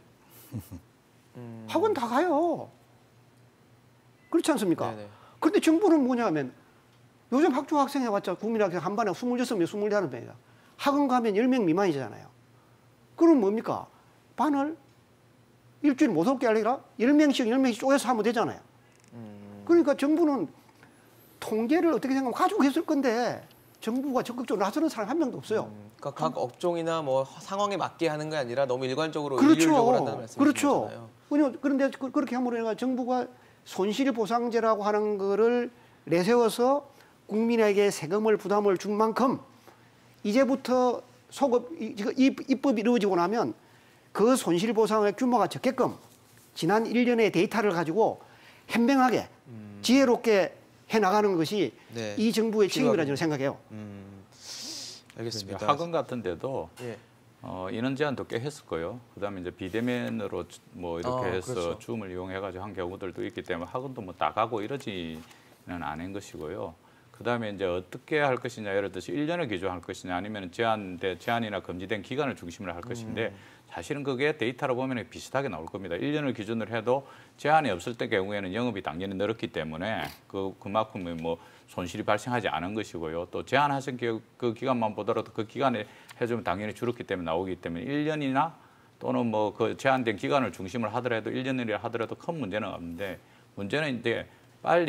학원 다 가요. 그렇지 않습니까? 네네. 그런데 정부는 뭐냐면 요즘 학교 학생 해봤자 국민학교 한 반에 26명, 28명이다. 학원 가면 10명 미만이잖아요. 그럼 뭡니까? 반을 일주일 못 올게 하려니까 10명씩 쪼개서 하면 되잖아요. 그러니까 정부는 통계를 어떻게 생각하면 가지고 있을 건데 정부가 적극적으로 나서는 사람 한 명도 없어요. 그러니까 각 업종이나 뭐 상황에 맞게 하는 게 아니라 너무 일관적으로 그렇죠. 일률적으로 한다는 말씀이시잖아요. 그렇죠. 그런데 그렇게 함으로 정부가 손실보상제라고 하는 거를 내세워서 국민에게 세금을 부담을 준 만큼 이제부터 입법이 이루어지고 나면 그 손실보상의 규모가 적게끔 지난 1년의 데이터를 가지고 현명하게 지혜롭게 해나가는 것이 네. 이 정부의 책임이라고 저는 생각해요. 알겠습니다. 학원 같은 데도 예. 인원 제한도 꽤 했을 거예요. 그다음에 이제 비대면으로 뭐 이렇게 해서 그렇죠. 줌을 이용해가지고 한 경우들도 있기 때문에 학원도 뭐 다 가고 이러지는 않은 것이고요. 그다음에 이제 어떻게 할 것이냐, 예를 들어서 1년을 기준할 것이냐, 아니면 제한이나 금지된 기간을 중심으로 할 것인데 사실은 그게 데이터로 보면 비슷하게 나올 겁니다. 1년을 기준으로 해도 제한이 없을 때 경우에는 영업이 당연히 늘었기 때문에 그만큼 뭐 손실이 발생하지 않은 것이고요. 또 제한하신 그 기간만 보더라도 그 기간에 해주면 당연히 줄었기 때문에 나오기 때문에 1년이나 또는 뭐 그 제한된 기간을 중심으로 하더라도 1년이라 하더라도 큰 문제는 없는데 문제는 이제 빨리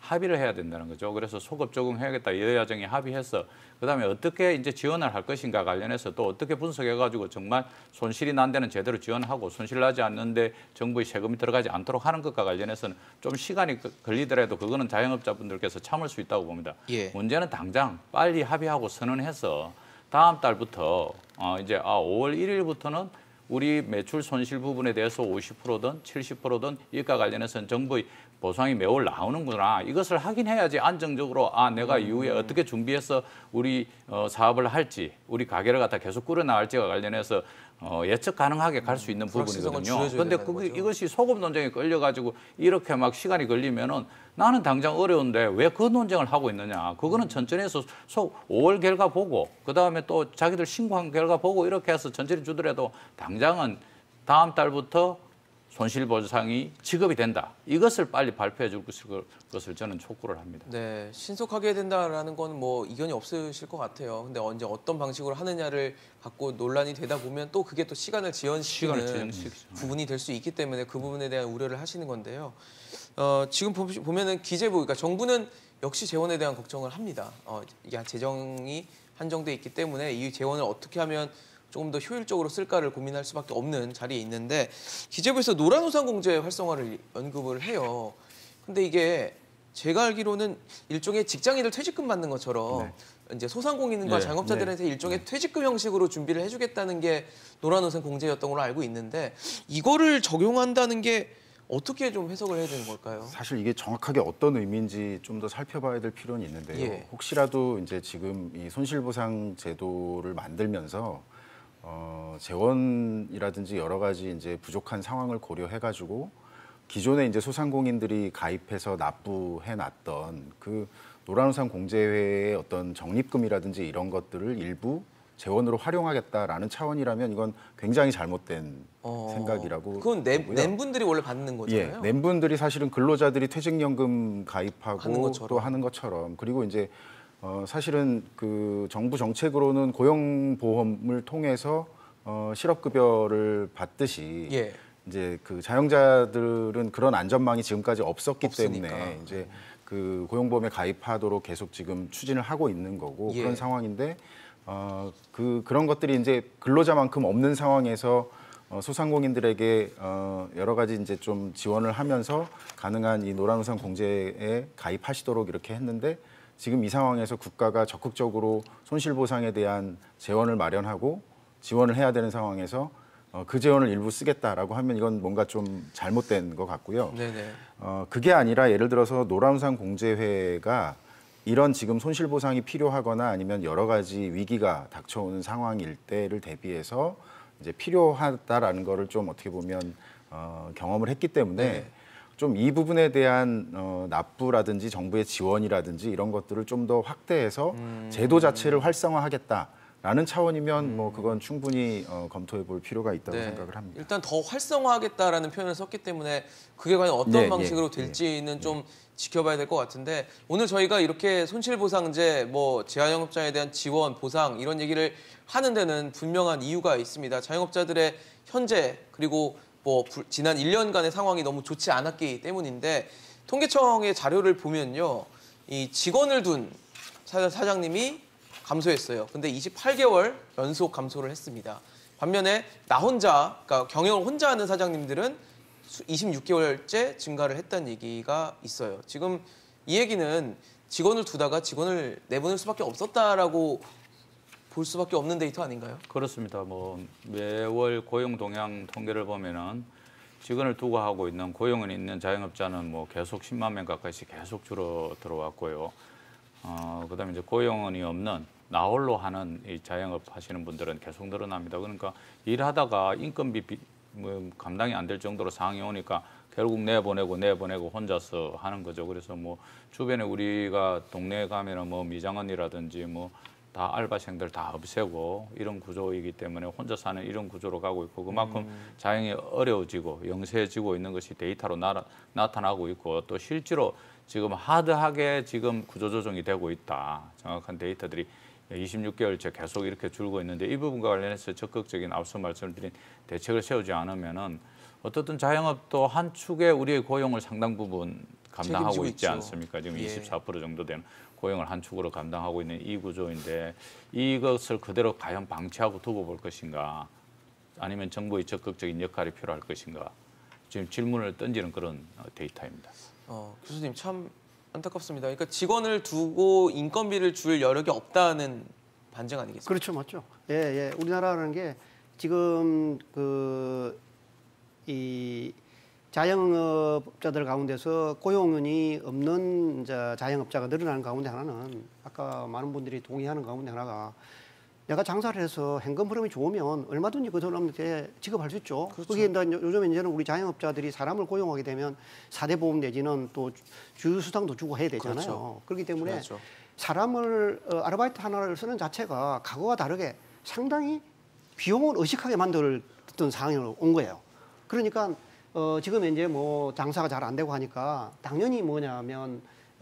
합의를 해야 된다는 거죠. 그래서 소급 적용해야겠다. 여야정이 합의해서 그다음에 어떻게 이제 지원을 할 것인가 관련해서 또 어떻게 분석해가지고 정말 손실이 난 데는 제대로 지원하고 손실 나지 않는데 정부의 세금이 들어가지 않도록 하는 것과 관련해서는 좀 시간이 걸리더라도 그거는 자영업자분들께서 참을 수 있다고 봅니다. 예. 문제는 당장 빨리 합의하고 선언해서 다음 달부터 이제 5월 1일부터는 우리 매출 손실 부분에 대해서 50%든 70%든 이것과 관련해서는 정부의 보상이 매월 나오는구나. 이것을 확인해야지 안정적으로 내가 이후에 어떻게 준비해서 우리 사업을 할지, 우리 가게를 갖다 계속 꾸려나갈지와 관련해서 예측 가능하게 갈 수 있는 부분이거든요. 그런데 이것이 소급 논쟁에 걸려가지고 이렇게 막 시간이 걸리면은 나는 당장 어려운데 왜 그 논쟁을 하고 있느냐. 그거는 천천히 해서 5월 결과 보고 그다음에 또 자기들 신고한 결과 보고 이렇게 해서 천천히 주더라도 당장은 다음 달부터 손실보상이 지급이 된다. 이것을 빨리 발표해 줄 것을 저는 촉구를 합니다. 네, 신속하게 해야 된다라는 건 뭐 이견이 없으실 것 같아요. 근데 언제 어떤 방식으로 하느냐를 갖고 논란이 되다 보면 또 그게 또 시간을 지연시키는 부분이 될 수 있기 때문에 그 부분에 대한 우려를 하시는 건데요. 지금 보면은 기재부, 그러니까 정부는 역시 재원에 대한 걱정을 합니다. 이게 재정이 한정돼 있기 때문에 이 재원을 어떻게 하면 조금 더 효율적으로 쓸까를 고민할 수밖에 없는 자리에 있는데 기재부에서 노란우산 공제 활성화를 언급을 해요. 근데 이게 제가 알기로는 일종의 직장인들 퇴직금 받는 것처럼 이제 소상공인과 자영업자들한테 일종의 퇴직금 형식으로 준비를 해주겠다는 게 노란우산 공제였던 걸로 알고 있는데 이거를 적용한다는 게 어떻게 좀 해석을 해야 되는 걸까요? 사실 이게 정확하게 어떤 의미인지 좀 더 살펴봐야 될 필요는 있는데요. 예. 혹시라도 이제 지금 이 손실보상 제도를 만들면서 재원이라든지 여러 가지 이제 부족한 상황을 고려해가지고 기존에 이제 소상공인들이 가입해서 납부해 놨던 그 노란우산 공제회의 어떤 적립금이라든지 이런 것들을 일부 재원으로 활용하겠다라는 차원이라면 이건 굉장히 잘못된 생각이라고 그건 낸 분들이 원래 받는 거잖아요. 예, 낸 분들이 사실은 근로자들이 퇴직연금 가입하고 하는 하는 것처럼 그리고 이제 사실은 그 정부 정책으로는 고용보험을 통해서 실업급여를 받듯이 예. 이제 그 자영자들은 그런 안전망이 지금까지 없었기 없으니까. 때문에 이제 그 고용보험에 가입하도록 계속 지금 추진을 하고 있는 거고 예. 그런 상황인데 그런 것들이 이제 근로자만큼 없는 상황에서 소상공인들에게 여러 가지 이제 좀 지원을 하면서 가능한 이 노란우산 공제에 가입하시도록 이렇게 했는데 지금 이 상황에서 국가가 적극적으로 손실보상에 대한 재원을 마련하고 지원을 해야 되는 상황에서 그 재원을 일부 쓰겠다라고 하면 이건 뭔가 좀 잘못된 것 같고요. 네네. 그게 아니라 예를 들어서 노란우산 공제회가 이런 지금 손실보상이 필요하거나 아니면 여러 가지 위기가 닥쳐오는 상황일 때를 대비해서 이제 필요하다라는 거를 좀 어떻게 보면 경험을 했기 때문에 네. 좀 이 부분에 대한 납부라든지 정부의 지원이라든지 이런 것들을 좀 더 확대해서 제도 자체를 활성화하겠다라는 차원이면 뭐 그건 충분히 검토해 볼 필요가 있다고 생각을 합니다. 일단 더 활성화하겠다라는 표현을 썼기 때문에 그게 과연 어떤 방식으로 될지는 좀 지켜봐야 될 것 같은데 오늘 저희가 이렇게 손실보상제, 뭐 제한영업자에 대한 지원, 보상 이런 얘기를 하는 데는 분명한 이유가 있습니다. 자영업자들의 현재 그리고 뭐 지난 1년간의 상황이 너무 좋지 않았기 때문인데 통계청의 자료를 보면요. 이 직원을 둔 사장님이 감소했어요. 근데 28개월 연속 감소를 했습니다. 반면에 나 혼자, 그러니까 경영을 혼자 하는 사장님들은 26개월째 증가를 했다는 얘기가 있어요. 지금 이 얘기는 직원을 두다가 직원을 내보낼 수밖에 없었다라고 볼 수밖에 없는 데이터 아닌가요? 그렇습니다. 뭐 매월 고용 동향 통계를 보면은 직원을 두고 하고 있는 고용은 있는 자영업자는 뭐 계속 10만 명 가까이씩 계속 줄어 들어왔고요. 그다음에 이제 고용원이 없는 나홀로 하는 이 자영업 하시는 분들은 계속 늘어납니다. 그러니까 일하다가 인건비 뭐 감당이 안 될 정도로 상황이 오니까 결국 내보내고 혼자서 하는 거죠. 그래서 뭐 주변에 우리가 동네에 가면은 뭐 미장원이라든지 뭐 다 알바생들 다 없애고 이런 구조이기 때문에 혼자 사는 이런 구조로 가고 있고 그만큼 자영이 어려워지고 영세해지고 있는 것이 데이터로 나타나고 있고 또 실제로 지금 하드하게 지금 구조조정이 되고 있다. 정확한 데이터들이 26개월째 계속 이렇게 줄고 있는데 이 부분과 관련해서 적극적인 앞서 말씀드린 대책을 세우지 않으면은 어떻든 자영업도 한 축에 우리의 고용을 상당 부분 감당하고 책임지고 있지 있죠. 않습니까? 지금 예. 24% 정도 되는 고용을 한 축으로 감당하고 있는 이 구조인데 이것을 그대로 과연 방치하고 두고 볼 것인가 아니면 정부의 적극적인 역할이 필요할 것인가 지금 질문을 던지는 그런 데이터입니다. 교수님 참 안타깝습니다. 그러니까 직원을 두고 인건비를 줄 여력이 없다는 반증 아니겠습니까? 그렇죠, 맞죠. 예, 예. 우리나라라는 게 지금 이 자영업자들 가운데서 고용이 없는 이제 자영업자가 늘어나는 가운데 하나는 아까 많은 분들이 동의하는 가운데 하나가 내가 장사를 해서 현금 흐름이 좋으면 얼마든지 그 사람한테 지급할 수 있죠. 그렇죠. 그게 요즘 이제는 우리 자영업자들이 사람을 고용하게 되면 4대 보험 내지는 또 주휴수당도 주고 해야 되잖아요. 그렇죠. 그렇기 때문에 그렇죠. 사람을 아르바이트 하나를 쓰는 자체가 과거와 다르게 상당히 비용을 의식하게 만들었던 상황이 온 거예요. 그러니까 지금 이제 뭐 장사가 잘 안 되고 하니까 당연히 뭐냐면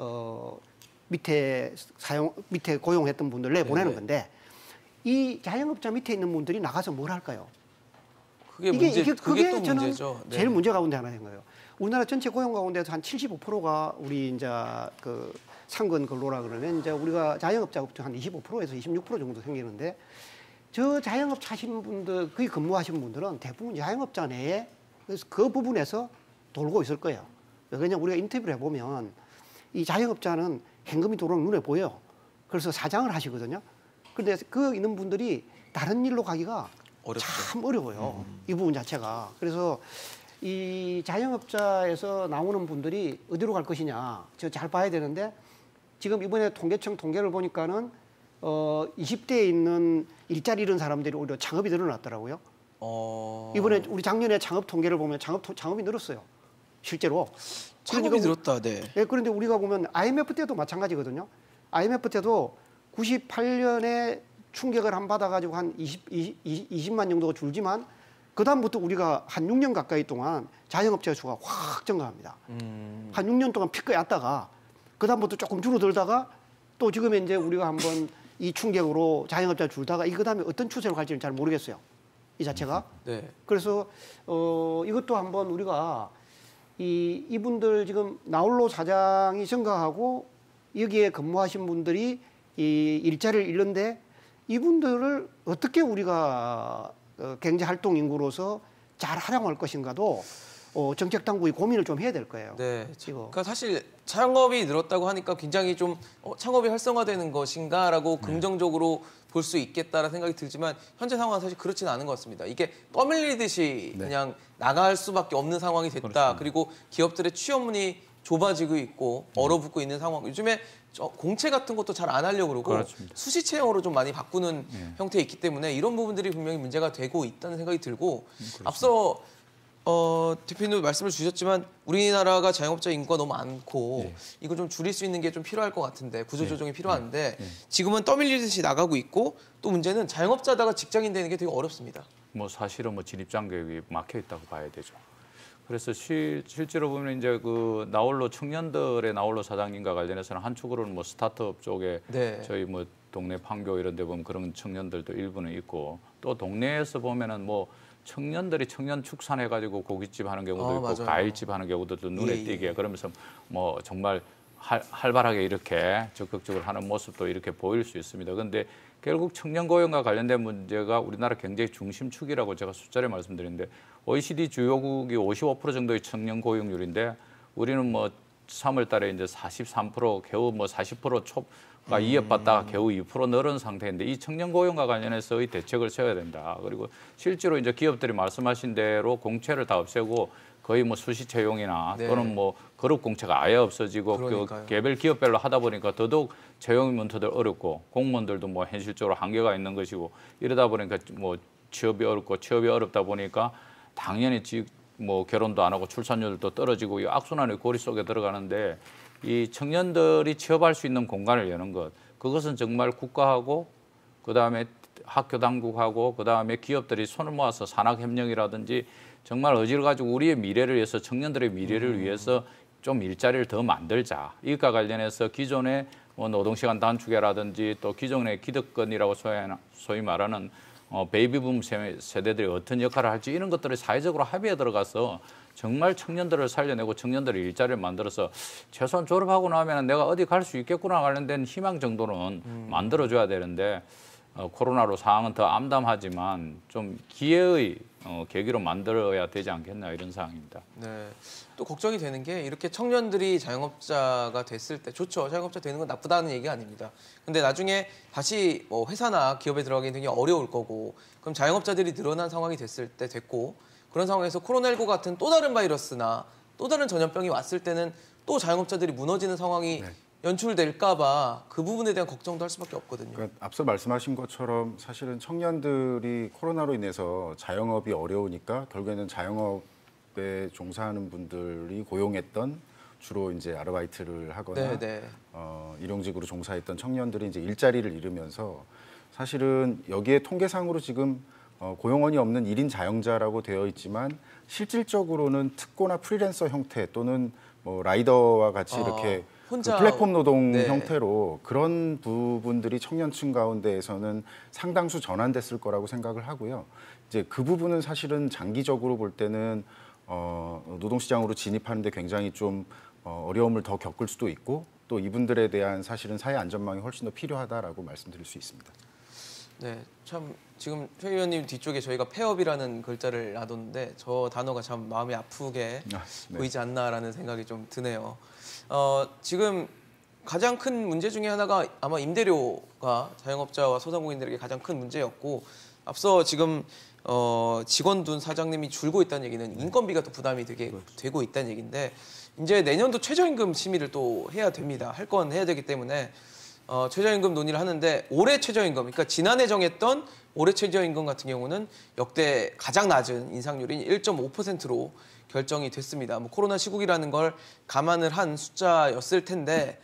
밑에 고용했던 분들 내보내는 건데 이 자영업자 밑에 있는 분들이 나가서 뭘 할까요? 그게 문제, 그게 또 저는 문제죠. 네. 제일 문제 가운데 하나인 거예요. 우리나라 전체 고용 가운데서 한 75%가 우리 이제 그 상근 근로라 그러면 이제 우리가 자영업자 업종 한 25%에서 26% 정도 생기는데 저 자영업 하신 분들, 거기 근무하신 분들은 대부분 자영업자 내에 그래서 그 부분에서 돌고 있을 거예요. 왜냐면 우리가 인터뷰를 해보면 이 자영업자는 현금이 들어오는 눈에 보여. 그래서 사장을 하시거든요. 그런데 그 있는 분들이 다른 일로 가기가 어렵죠. 참 어려워요. 이 부분 자체가. 그래서 이 자영업자에서 나오는 분들이 어디로 갈 것이냐. 저 잘 봐야 되는데 지금 이번에 통계청 통계를 보니까는 20대에 있는 일자리 잃은 사람들이 오히려 창업이 늘어났더라고요. 이번에 우리 작년에 창업 통계를 보면 창업이 늘었어요. 실제로. 창업이 늘었다. 네. 네, 그런데 우리가 보면 IMF 때도 마찬가지거든요. IMF 때도 98년에 충격을 한 받아가지고 한 20만 정도가 줄지만 그다음부터 우리가 한 6년 가까이 동안 자영업자 수가 확 증가합니다. 한 6년 동안 피크에 왔다가 그다음부터 조금 줄어들다가 또 지금 이제 우리가 한번 이 충격으로 자영업자 줄다가 그다음에 어떤 추세로 갈지는 잘 모르겠어요. 이 자체가. 네. 그래서 이것도 한번 우리가 이분들 지금 나홀로 사장이 증가하고 여기에 근무하신 분들이 이 일자리를 잃는데 이분들을 어떻게 우리가 경제 활동 인구로서 잘 활용할 것인가도 정책 당국이 고민을 좀 해야 될 거예요. 네. 이거. 그러니까 사실 창업이 늘었다고 하니까 굉장히 좀 창업이 활성화되는 것인가라고 긍정적으로 볼 수 있겠다라는 생각이 들지만 현재 상황은 사실 그렇지는 않은 것 같습니다. 이게 떠밀리듯이 그냥 나갈 수밖에 없는 상황이 됐다. 그렇습니다. 그리고 기업들의 취업문이 좁아지고 있고 얼어붙고 있는 상황. 요즘에 공채 같은 것도 잘 안 하려고 그러고 그렇습니다. 수시 채용으로 좀 많이 바꾸는 형태에 있기 때문에 이런 부분들이 분명히 문제가 되고 있다는 생각이 들고 앞서 대표님도 말씀을 주셨지만 우리나라가 자영업자 인구가 너무 많고 이걸 좀 줄일 수 있는 게 좀 필요할 것 같은데 구조조정이 필요한데 지금은 떠밀리듯이 나가고 있고 또 문제는 자영업자다가 직장인 되는 게 되게 어렵습니다. 뭐 사실은 뭐 진입장벽이 막혀 있다고 봐야 되죠. 그래서 실제로 보면 이제 그 나홀로 청년들의 나홀로 사장님과 관련해서는 한 축으로는 뭐 스타트업 쪽에 네. 저희 뭐 동네 판교 이런 데 보면 그런 청년들도 일부는 있고 또 동네에서 보면은 뭐 청년들이 청년 축산해가지고 고깃집 하는 경우도 있고 맞아요. 과일집 하는 경우도 눈에 예, 띄게 그러면서 뭐 정말 활발하게 이렇게 적극적으로 하는 모습도 이렇게 보일 수 있습니다. 그런데 결국 청년 고용과 관련된 문제가 우리나라 경제 중심축이라고 제가 숫자를 말씀드리는데 OECD 주요국이 55% 정도의 청년 고용률인데 우리는 뭐 3월 달에 이제 43% 겨우 뭐 40% 초가 이어받다가 겨우 2% 늘은 상태인데 이 청년 고용과 관련해서의 대책을 세워야 된다. 그리고 실제로 이제 기업들이 말씀하신 대로 공채를 다 없애고 거의 뭐 수시 채용이나 네. 또는 뭐 그룹 공채가 아예 없어지고 그러니까요. 그 개별 기업별로 하다 보니까 더더욱 채용 문턱들 어렵고 공무원들도 뭐 현실적으로 한계가 있는 것이고 이러다 보니까 뭐 취업이 어렵고 취업이 어렵다 보니까 당연히 뭐 결혼도 안 하고 출산율도 떨어지고 이 악순환의 고리 속에 들어가는데 이 청년들이 취업할 수 있는 공간을 여는 것 그것은 정말 국가하고 그다음에 학교 당국하고 그다음에 기업들이 손을 모아서 산학협력이라든지 정말 의지를 가지고 우리의 미래를 위해서 청년들의 미래를 위해서 좀 일자리를 더 만들자. 이것과 관련해서 기존의 뭐 노동시간 단축이라든지 또 기존의 기득권이라고 소위 말하는 베이비붐 세대들이 어떤 역할을 할지 이런 것들을 사회적으로 합의에 들어가서 정말 청년들을 살려내고 청년들의 일자리를 만들어서 최소한 졸업하고 나면 내가 어디 갈 수 있겠구나 관련된 희망 정도는 만들어줘야 되는데 코로나로 상황은 더 암담하지만 좀 기회의 계기로 만들어야 되지 않겠나 이런 상황입니다. 네. 또 걱정이 되는 게 이렇게 청년들이 자영업자가 됐을 때 좋죠. 자영업자 되는 건 나쁘다는 얘기가 아닙니다. 근데 나중에 다시 뭐 회사나 기업에 들어가기는 되게 어려울 거고 그럼 자영업자들이 늘어난 상황이 됐을 때 됐고 그런 상황에서 코로나19 같은 또 다른 바이러스나 또 다른 전염병이 왔을 때는 또 자영업자들이 무너지는 상황이 네. 연출될까 봐 그 부분에 대한 걱정도 할 수밖에 없거든요. 그러니까 앞서 말씀하신 것처럼 사실은 청년들이 코로나로 인해서 자영업이 어려우니까 결국에는 자영업에 종사하는 분들이 고용했던 주로 이제 아르바이트를 하거나 네. 일용직으로 종사했던 청년들이 이제 일자리를 잃으면서 사실은 여기에 통계상으로 지금 고용원이 없는 1인 자영자라고 되어 있지만 실질적으로는 특고나 프리랜서 형태 또는 뭐 라이더와 같이 이렇게 혼자 플랫폼 노동 네. 형태로 그런 부분들이 청년층 가운데에서는 상당수 전환됐을 거라고 생각을 하고요. 이제 그 부분은 사실은 장기적으로 볼 때는 노동시장으로 진입하는데 굉장히 좀 어려움을 더 겪을 수도 있고 또 이분들에 대한 사실은 사회 안전망이 훨씬 더 필요하다라고 말씀드릴 수 있습니다. 네, 참 지금 최 의원님 뒤쪽에 저희가 폐업이라는 글자를 놔뒀는데 저 단어가 참 마음이 아프게 네. 보이지 않나라는 생각이 좀 드네요. 지금 가장 큰 문제 중에 하나가 아마 임대료가 자영업자와 소상공인들에게 가장 큰 문제였고 앞서 지금 직원 둔 사장님이 줄고 있다는 얘기는 인건비가 또 부담이 되게 되고 있다는 얘기인데 이제 내년도 최저임금 심의를 또 해야 됩니다. 할 건 해야 되기 때문에 최저임금 논의를 하는데 올해 최저임금, 그러니까 지난해 정했던 올해 최저임금 같은 경우는 역대 가장 낮은 인상률인 1.5%로 결정이 됐습니다. 뭐 코로나 시국이라는 걸 감안을 한 숫자였을 텐데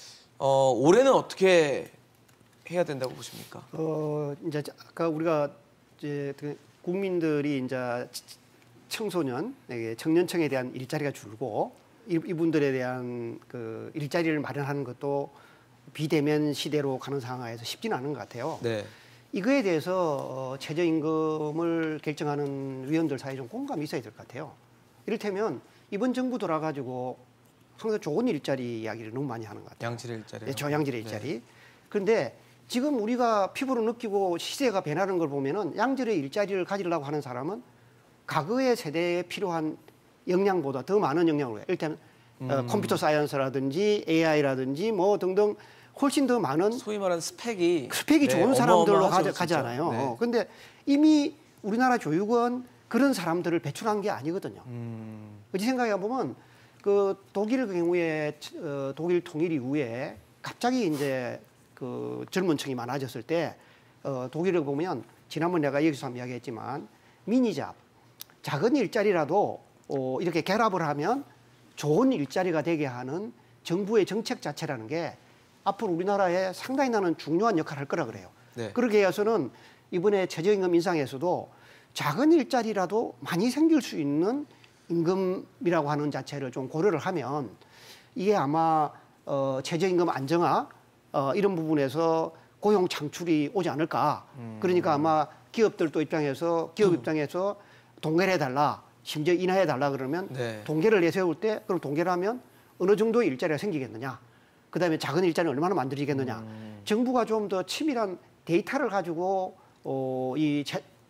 올해는 어떻게 해야 된다고 보십니까? 이제 아까 우리가 이제 국민들이 이제 청소년, 청년층에 대한 일자리가 줄고 이분들에 대한 그 일자리를 마련하는 것도 비대면 시대로 가는 상황에서 쉽지는 않은 것 같아요. 네. 이거에 대해서 최저임금을 결정하는 위원들 사이에 좀 공감이 있어야 될 것 같아요. 이를테면 이번 정부 돌아가지고 항상 좋은 일자리 이야기를 너무 많이 하는 것 같아요. 양질의 일자리. 네, 저양질의 일자리. 네. 그런데 지금 우리가 피부로 느끼고 시대가 변하는 걸 보면은 양질의 일자리를 가지려고 하는 사람은 과거의 세대에 필요한 역량보다 더 많은 역량을 해요. 일단 컴퓨터 사이언스라든지 AI라든지 뭐 등등 훨씬 더 많은 소위 말하는 스펙이 좋은 사람들로 어마어마하죠, 가잖아요. 진짜. 네. 근데 이미 우리나라 교육은 그런 사람들을 배출한 게 아니거든요. 어찌 생각해 보면 그 독일 경우에 독일 통일 이후에 갑자기 이제 그 젊은 층이 많아졌을 때 독일을 보면 지난번 내가 여기서 한번 이야기했지만 미니잡 작은 일자리라도 이렇게 결합을 하면 좋은 일자리가 되게 하는 정부의 정책 자체라는 게 앞으로 우리나라에 상당히 나는 중요한 역할을 할 거라 그래요. 네. 그러기 위해서는 이번에 최저임금 인상에서도 작은 일자리라도 많이 생길 수 있는 임금이라고 하는 자체를 좀 고려를 하면 이게 아마 최저임금 안정화 이런 부분에서 고용 창출이 오지 않을까. 그러니까 아마 기업 입장에서 동결해 달라. 심지어 인하해 달라 그러면 네. 동계를 내세울 때 그럼 동계를 하면 어느 정도의 일자리가 생기겠느냐. 그다음에 작은 일자리는 얼마나 만들어지겠느냐. 정부가 좀 더 치밀한 데이터를 가지고 이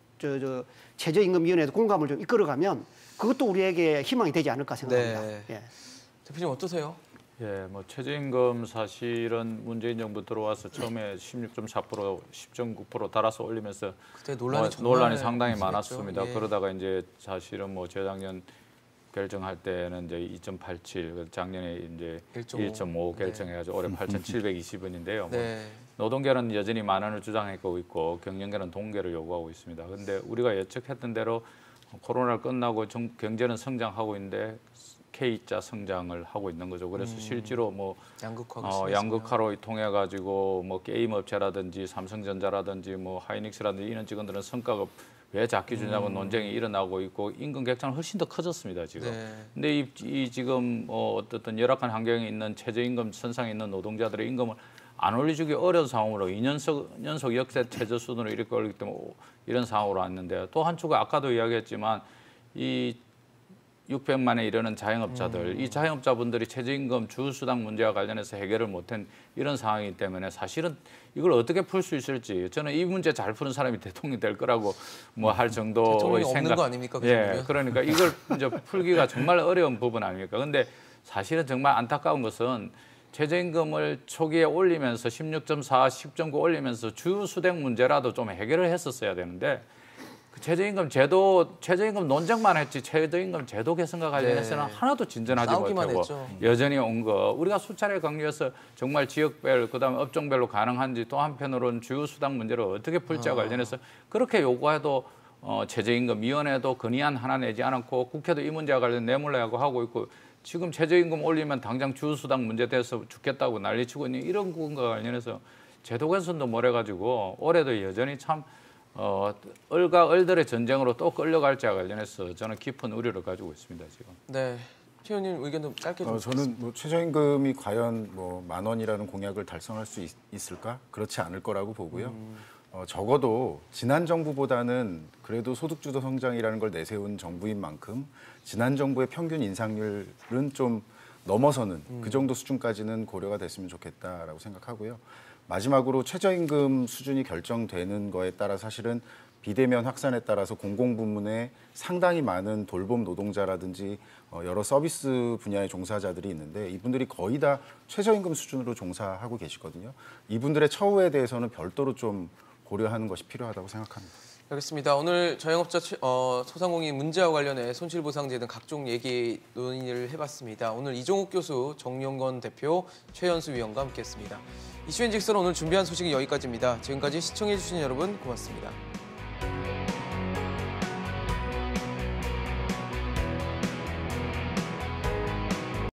최저임금위원회에서 공감을 좀 이끌어가면 그것도 우리에게 희망이 되지 않을까 생각합니다. 네. 예. 대표님 어떠세요? 예, 뭐 최저임금 사실은 문재인 정부 들어와서 처음에 16.4%, 10.9% 달아서 올리면서 그때 논란이 논란이 상당히 심했죠. 많았습니다. 예. 그러다가 이제 사실은 뭐 재작년 결정할 때는 이제 2.87, 작년에 이제 1.5 결정해가지고 올해 8,720원인데요. 네. 노동계는 여전히 만원을 주장하고 있고 경영계는 동계를 요구하고 있습니다. 그런데 우리가 예측했던 대로 코로나를 끝나고 경제는 성장하고 있는데 K자 성장을 하고 있는 거죠. 그래서 실제로 뭐 양극화로 통해 가지고 뭐 게임 업체라든지 삼성전자라든지 뭐 하이닉스라든지 이런 직원들은 성과가 왜 작게 주냐고 논쟁이 일어나고 있고 임금 격차는 훨씬 더 커졌습니다 지금. 네. 근데 이 지금 어떤 열악한 환경에 있는 최저임금 선상에 있는 노동자들의 임금을 안 올려주기 어려운 상황으로 2년 연속 역대 최저 수준으로 이렇게 올리기 때문에 이런 상황으로 왔는데 또 한 축은 아까도 이야기했지만 이 600만에 이르는 자영업자들, 이 자영업자분들이 최저임금 주수당 문제와 관련해서 해결을 못한 이런 상황이기 때문에 사실은 이걸 어떻게 풀 수 있을지 저는 이 문제 잘 푸는 사람이 대통령이 될 거라고 뭐 할 정도의 대통령이 생각. 없는 거 아닙니까? 그 예, 정도면? 그러니까 이걸 이제 풀기가 정말 어려운 부분 아닙니까? 근데 사실은 정말 안타까운 것은 최저임금을 초기에 올리면서 16.4, 10.9 올리면서 주수당 문제라도 좀 해결을 했었어야 되는데 그 최저임금 논쟁만 했지 최저임금 제도 개선과 관련해서는 네. 하나도 진전하지 싸우기만 못하고 했죠. 여전히 온 거. 우리가 수차례 강조해서 정말 지역별 그다음에 업종별로 가능한지 또 한편으로는 주요수당 문제를 어떻게 풀지와 관련해서 그렇게 요구해도 최저임금위원회도 건의안 하나 내지 않았고 국회도 이 문제와 관련 내몰라고 하고 있고 지금 최저임금 올리면 당장 주요수당 문제 돼서 죽겠다고 난리치고 있는 이런 부분과 관련해서 제도 개선도 못해가지고 올해도 여전히 참 을과 을들의 전쟁으로 또 끌려갈지와 관련해서 저는 깊은 우려를 가지고 있습니다 지금. 네, 최 의원님 의견 좀 짧게 좀. 저는 뭐 최저임금이 과연 뭐 10,000원이라는 공약을 달성할 수 있을까? 그렇지 않을 거라고 보고요. 적어도 지난 정부보다는 그래도 소득주도 성장이라는 걸 내세운 정부인 만큼 지난 정부의 평균 인상률은 좀 넘어서는 그 정도 수준까지는 고려가 됐으면 좋겠다라고 생각하고요. 마지막으로 최저임금 수준이 결정되는 거에 따라 사실은 비대면 확산에 따라서 공공부문에 상당히 많은 돌봄 노동자라든지 여러 서비스 분야의 종사자들이 있는데 이분들이 거의 다 최저임금 수준으로 종사하고 계시거든요. 이분들의 처우에 대해서는 별도로 좀 고려하는 것이 필요하다고 생각합니다. 알겠습니다. 오늘 자영업자 소상공인 문제와 관련해 손실보상제 등 각종 얘기 논의를 해봤습니다. 오늘 이종욱 교수, 정용건 대표, 최연수 위원과 함께했습니다. 이슈앤직설 오늘 준비한 소식은 여기까지입니다. 지금까지 시청해주신 여러분 고맙습니다.